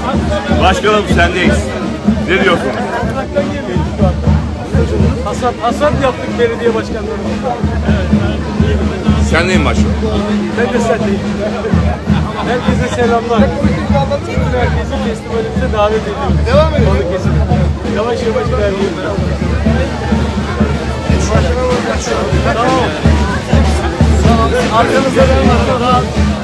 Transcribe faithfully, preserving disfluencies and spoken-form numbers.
Başkanım sendeyiz. Ne diyorsun? Hasat, hasat yaptık belediye başkanları. Sendeyim başkanım. Ben de sendeyim. Herkese selamlar. Herkesi festivalimize davet ediyoruz. Devam edelim. Balıkesir. Yavaş yavaş ilerliyoruz. Tamam. Sağ olun. Arkanızda ben var.